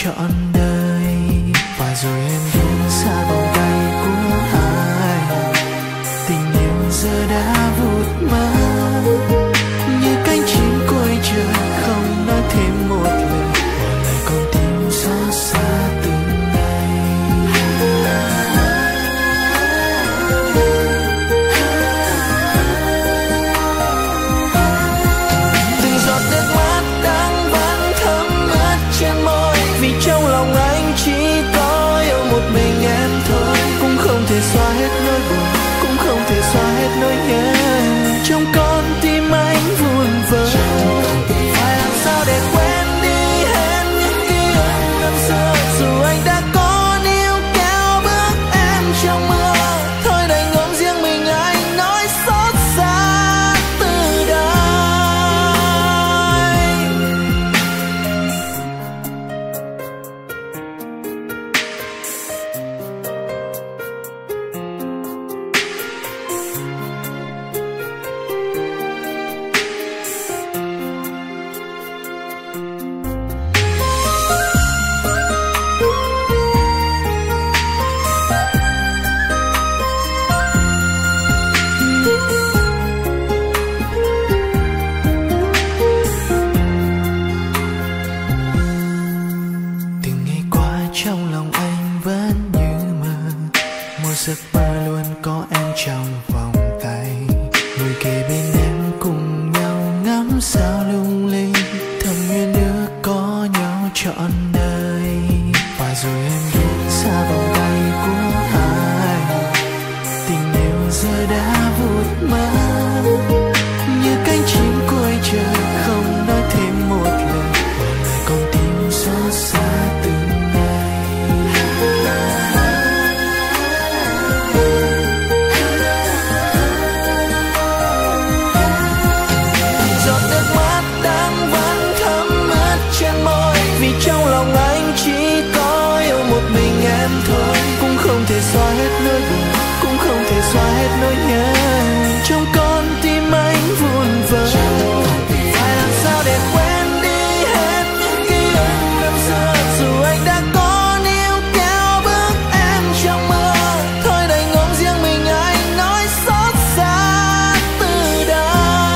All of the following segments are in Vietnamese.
trọn đời. Và rồi em bước xa vòng tay của ai, tình yêu giờ đã vụt mất như cánh chim cuối trời, không nói thêm một lời, bỏ lại con tim xót xa từng ngày. Từng giọt nước mắt đang vẫn thấm ướt trên môi, vì trong lòng anh chỉ có yêu một mình em thôi. Cũng không thể xóa hết nỗi buồn, cũng không thể xóa hết nỗi nhớ, trong con tim anh vun vỡ. Phải làm sao để quên đi hết những ký ức năm xưa, dù anh đã có níu kéo bước em trong mưa. Thôi đành ôm riêng mình anh, nói xót xa từ đây. Từng ngày qua trong lòng anh vẫn như mơ, một giấc mơ luôn có em trong vòng tay, ngồi kề bên em cùng nhau ngắm sao lung linh, thầm nguyện ước có nhau trọn đời. Và rồi em bước xa vòng tay của ai, tình yêu giờ đã vụt mất như cánh chim cuối trời, không nói thêm một lời, bỏ lại con tim xót xa từng ngày. Giọt nước mắt đang vẫn thấm ướt trên môi, vì trong lòng anh chỉ có yêu một mình em thôi. Cũng không thể xóa hết nỗi buồn, cũng không thể xóa hết nỗi nhớ, trong con tim anh vun vỡ. Phải làm sao để quên đi hết những ký ức năm xưa, dù anh đã có níu kéo bước em trong mưa. Thôi đành ôm riêng mình anh, nói xót xa từ đây.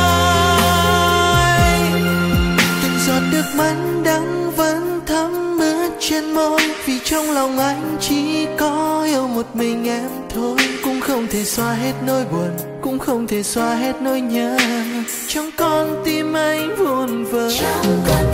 Từng giọt nước mắt đắng vẫn thấm ướt trên môi, vì trong lòng anh chỉ có yêu một mình em thôi. Cũng không thể xóa hết nỗi buồn, cũng không thể xóa hết nỗi nhớ, trong con tim anh vun vỡ.